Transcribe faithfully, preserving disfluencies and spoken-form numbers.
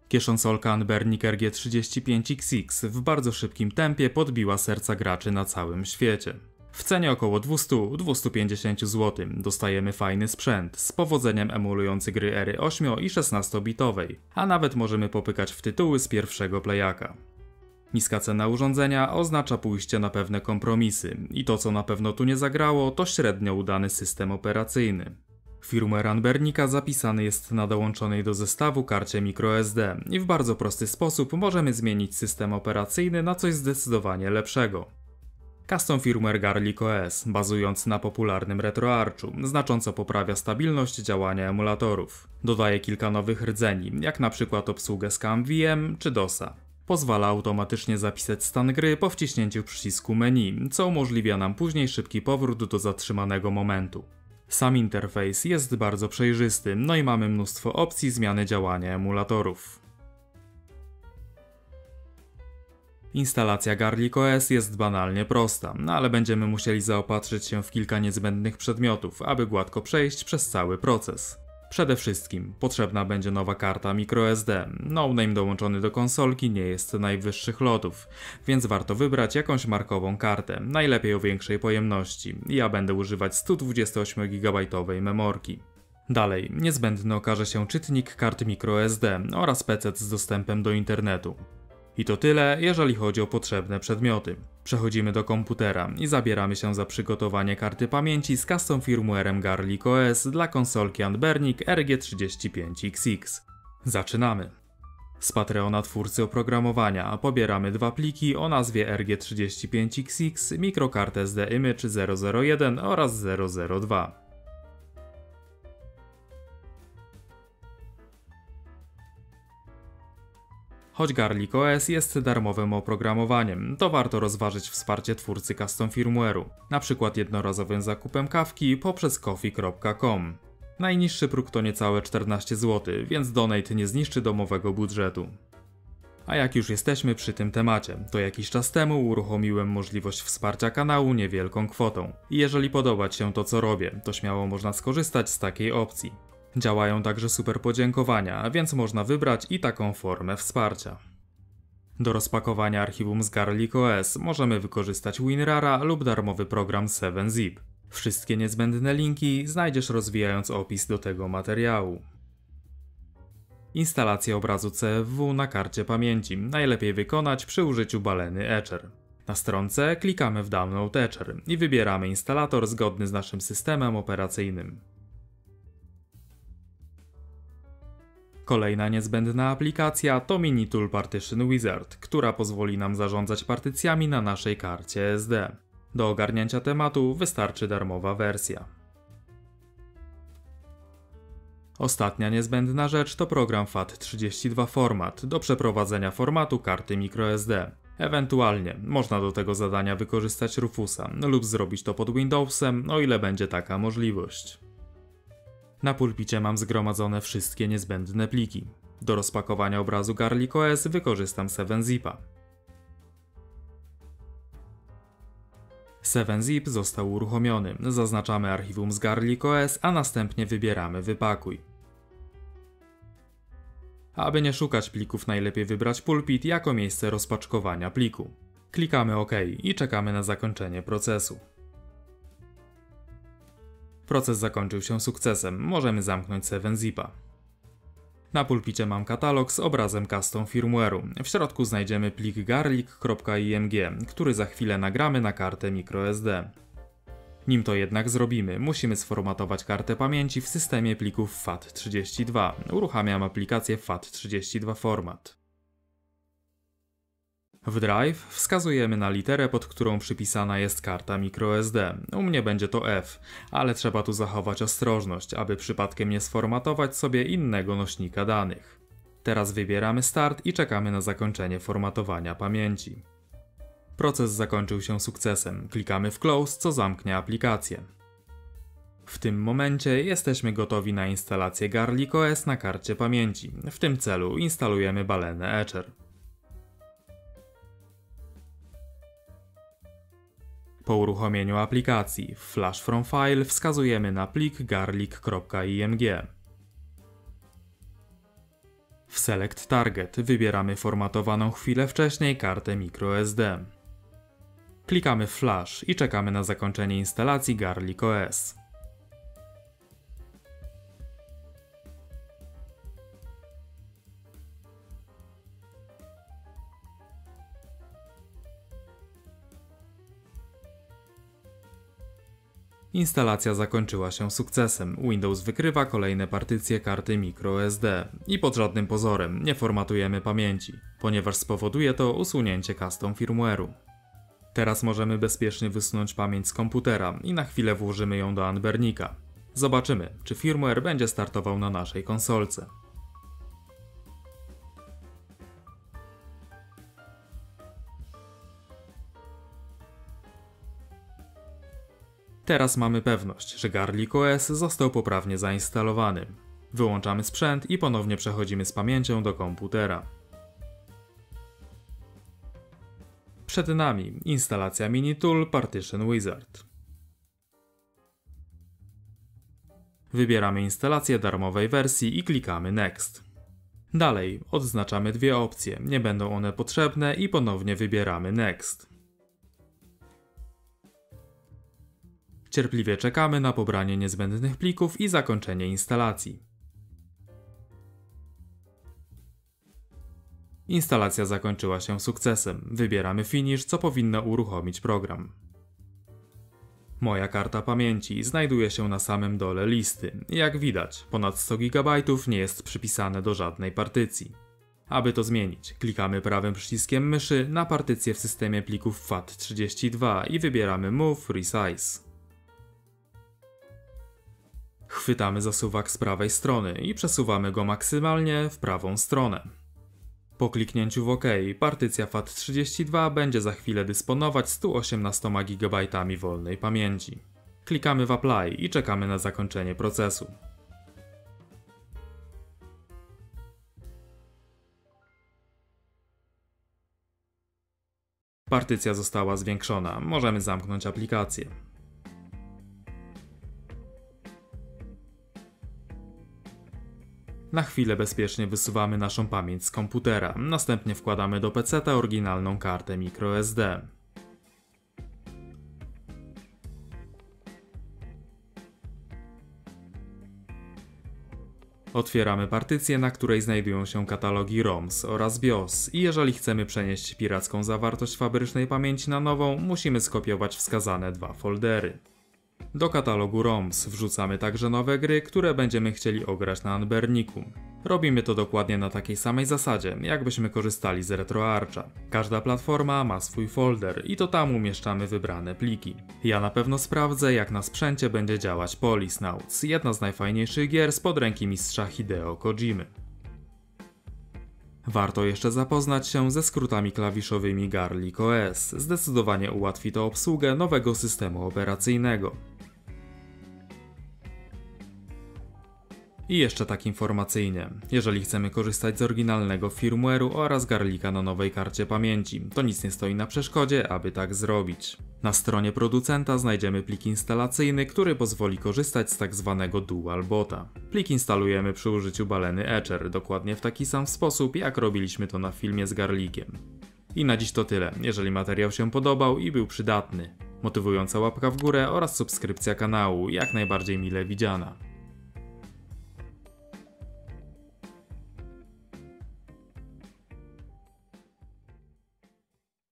Kieszonsolka Anbernic R G trzydzieści pięć X X w bardzo szybkim tempie podbiła serca graczy na całym świecie. W cenie około dwieście do dwustu pięćdziesięciu złotych dostajemy fajny sprzęt, z powodzeniem emulujący gry ery osiem i szesnastobitowej, a nawet możemy popykać w tytuły z pierwszego playaka. Niska cena urządzenia oznacza pójście na pewne kompromisy i to, co na pewno tu nie zagrało, to średnio udany system operacyjny. Firmware Anbernica zapisany jest na dołączonej do zestawu karcie microSD i w bardzo prosty sposób możemy zmienić system operacyjny na coś zdecydowanie lepszego. Custom firmware Garlic O S, bazujący na popularnym RetroArchu, znacząco poprawia stabilność działania emulatorów. Dodaje kilka nowych rdzeni, jak na przykład obsługę ScanVM czy DOSa. Pozwala automatycznie zapisać stan gry po wciśnięciu przycisku menu, co umożliwia nam później szybki powrót do zatrzymanego momentu. Sam interfejs jest bardzo przejrzysty, no i mamy mnóstwo opcji zmiany działania emulatorów. Instalacja Garlic O S jest banalnie prosta, no ale będziemy musieli zaopatrzyć się w kilka niezbędnych przedmiotów, aby gładko przejść przez cały proces. Przede wszystkim potrzebna będzie nowa karta microSD. No-name dołączony do konsolki nie jest najwyższych lotów, więc warto wybrać jakąś markową kartę, najlepiej o większej pojemności. Ja będę używać sto dwudziestoośmiogigabajtowej memorki. Dalej, niezbędny okaże się czytnik kart microSD oraz P C z dostępem do internetu. I to tyle, jeżeli chodzi o potrzebne przedmioty. Przechodzimy do komputera i zabieramy się za przygotowanie karty pamięci z custom firmwarem Garlic O S dla konsolki Anbernic R G trzydzieści pięć X X. Zaczynamy. Z Patreona twórcy oprogramowania pobieramy dwa pliki o nazwie R G trzydzieści pięć X X, mikrokartę S D Image zero zero jeden oraz zero zero dwa. Choć Garlic O S jest darmowym oprogramowaniem, to warto rozważyć wsparcie twórcy custom firmware'u, np. jednorazowym zakupem kawki poprzez coffee kropka com. Najniższy próg to niecałe czternaście złotych, więc donate nie zniszczy domowego budżetu. A jak już jesteśmy przy tym temacie, to jakiś czas temu uruchomiłem możliwość wsparcia kanału niewielką kwotą. I jeżeli podoba Ci się to, co robię, to śmiało można skorzystać z takiej opcji. Działają także super podziękowania, więc można wybrać i taką formę wsparcia. Do rozpakowania archiwum z Garlic O S możemy wykorzystać WinRara lub darmowy program seven zip. Wszystkie niezbędne linki znajdziesz rozwijając opis do tego materiału. Instalację obrazu C F W na karcie pamięci najlepiej wykonać przy użyciu baleny Etcher. Na stronce klikamy w Download Etcher i wybieramy instalator zgodny z naszym systemem operacyjnym. Kolejna niezbędna aplikacja to Minitool Partition Wizard, która pozwoli nam zarządzać partycjami na naszej karcie S D. Do ogarnięcia tematu wystarczy darmowa wersja. Ostatnia niezbędna rzecz to program F A T trzydzieści dwa Format do przeprowadzenia formatu karty microSD. Ewentualnie można do tego zadania wykorzystać Rufusa lub zrobić to pod Windowsem, o ile będzie taka możliwość. Na pulpicie mam zgromadzone wszystkie niezbędne pliki. Do rozpakowania obrazu Garlic O S wykorzystam seven zipa. seven zip został uruchomiony. Zaznaczamy archiwum z Garlic O S, a następnie wybieramy Wypakuj. Aby nie szukać plików, najlepiej wybrać pulpit jako miejsce rozpaczkowania pliku. Klikamy OK i czekamy na zakończenie procesu. Proces zakończył się sukcesem, możemy zamknąć seven zipa. Na pulpicie mam katalog z obrazem custom firmware'u. W środku znajdziemy plik garlic kropka img, który za chwilę nagramy na kartę microSD. Nim to jednak zrobimy, musimy sformatować kartę pamięci w systemie plików F A T trzydzieści dwa. Uruchamiam aplikację F A T trzydzieści dwa Format. W Drive wskazujemy na literę, pod którą przypisana jest karta microSD. U mnie będzie to F, ale trzeba tu zachować ostrożność, aby przypadkiem nie sformatować sobie innego nośnika danych. Teraz wybieramy Start i czekamy na zakończenie formatowania pamięci. Proces zakończył się sukcesem. Klikamy w Close, co zamknie aplikację. W tym momencie jesteśmy gotowi na instalację Garlic O S na karcie pamięci. W tym celu instalujemy balenę Etcher. Po uruchomieniu aplikacji w Flash from File wskazujemy na plik garlic kropka img. W W Select Target wybieramy formatowaną chwilę wcześniej kartę microSD. Klikamy w Flash i czekamy na zakończenie instalacji Garlic O S. Instalacja zakończyła się sukcesem. Windows wykrywa kolejne partycje karty microSD i pod żadnym pozorem nie formatujemy pamięci, ponieważ spowoduje to usunięcie custom firmware'u. Teraz możemy bezpiecznie wysunąć pamięć z komputera i na chwilę włożymy ją do Anbernika. Zobaczymy, czy firmware będzie startował na naszej konsolce. Teraz mamy pewność, że Garlic O S został poprawnie zainstalowany. Wyłączamy sprzęt i ponownie przechodzimy z pamięcią do komputera. Przed nami instalacja Minitool Partition Wizard. Wybieramy instalację darmowej wersji i klikamy Next. Dalej odznaczamy dwie opcje, nie będą one potrzebne i ponownie wybieramy Next. Cierpliwie czekamy na pobranie niezbędnych plików i zakończenie instalacji. Instalacja zakończyła się sukcesem. Wybieramy Finish, co powinno uruchomić program. Moja karta pamięci znajduje się na samym dole listy. Jak widać, ponad sto gigabajtów nie jest przypisane do żadnej partycji. Aby to zmienić, klikamy prawym przyciskiem myszy na partycję w systemie plików F A T trzydzieści dwa i wybieramy Move Resize. Chwytamy za suwak z prawej strony i przesuwamy go maksymalnie w prawą stronę. Po kliknięciu w OK, partycja F A T trzydzieści dwa będzie za chwilę dysponować stu osiemnastoma gigabajtami wolnej pamięci. Klikamy w Apply i czekamy na zakończenie procesu. Partycja została zwiększona, możemy zamknąć aplikację. Na chwilę bezpiecznie wysuwamy naszą pamięć z komputera, następnie wkładamy do peceta oryginalną kartę microSD. Otwieramy partycję, na której znajdują się katalogi ROMs oraz BIOS i jeżeli chcemy przenieść piracką zawartość fabrycznej pamięci na nową, musimy skopiować wskazane dwa foldery. Do katalogu ROMs wrzucamy także nowe gry, które będziemy chcieli ograć na Anberniku. Robimy to dokładnie na takiej samej zasadzie, jakbyśmy korzystali z RetroArcha. Każda platforma ma swój folder i to tam umieszczamy wybrane pliki. Ja na pewno sprawdzę, jak na sprzęcie będzie działać Policenauts, jedna z najfajniejszych gier spod ręki mistrza Hideo Kojimy. Warto jeszcze zapoznać się ze skrótami klawiszowymi Garlic O S, zdecydowanie ułatwi to obsługę nowego systemu operacyjnego. I jeszcze tak informacyjnie, jeżeli chcemy korzystać z oryginalnego firmware'u oraz Garlica na nowej karcie pamięci, to nic nie stoi na przeszkodzie, aby tak zrobić. Na stronie producenta znajdziemy plik instalacyjny, który pozwoli korzystać z tak zwanego Dual Boota. Plik instalujemy przy użyciu baleny Etcher, dokładnie w taki sam sposób, jak robiliśmy to na filmie z Garliciem. I na dziś to tyle. Jeżeli materiał się podobał i był przydatny, motywująca łapka w górę oraz subskrypcja kanału, jak najbardziej mile widziana.